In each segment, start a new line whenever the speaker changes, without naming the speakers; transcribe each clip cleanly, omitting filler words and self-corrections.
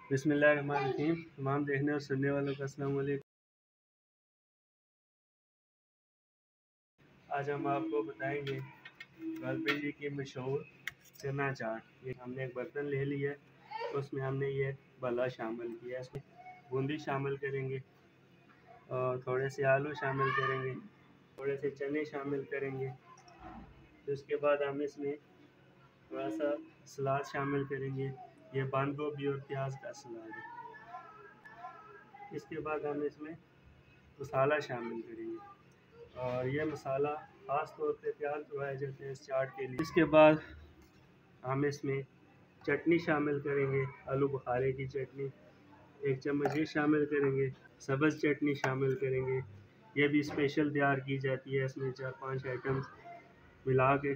बिस्मिल्लाहिर्रहमानिर्रहीम। तमाम देखने और सुनने वालों का अस्सलाम वालेकुम। आज हम आपको बताएंगे रावलपिंडी की मशहूर चना चाट। ये हमने एक बर्तन ले लिया है, उसमें हमने ये भला शामिल किया है। इसमें बूंदी शामिल करेंगे और थोड़े से आलू शामिल करेंगे, थोड़े से चने शामिल करेंगे। तो उसके बाद हम इसमें थोड़ा सा सलाद शामिल करेंगे। ये बंद गोभी और प्याज का सलाद है। इसके बाद हम इसमें मसाला शामिल करेंगे और ये मसाला ख़ास तौर पे तैयार करवाए जाते हैं इस चाट के लिए। इसके बाद हम इसमें चटनी शामिल करेंगे, आलू बुखारे की चटनी 1 चम्मच ये शामिल करेंगे। सब्ज़ चटनी शामिल करेंगे, ये भी स्पेशल तैयार की जाती है। इसमें 4-5 आइटम्स मिला के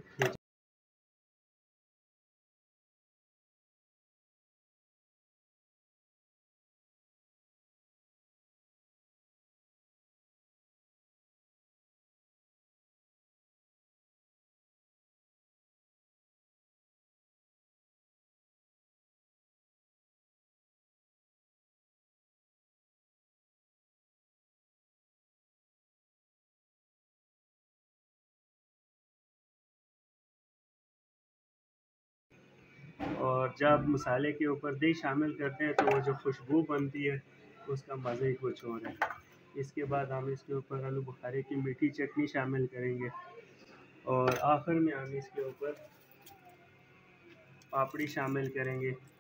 और जब मसाले के ऊपर दही शामिल करते हैं तो वो जो खुशबू बनती है उसका मज़ा ही कुछ और है। इसके बाद हम इसके ऊपर आलू बुखारे की मीठी चटनी शामिल करेंगे और आखिर में हम इसके ऊपर पापड़ी शामिल करेंगे।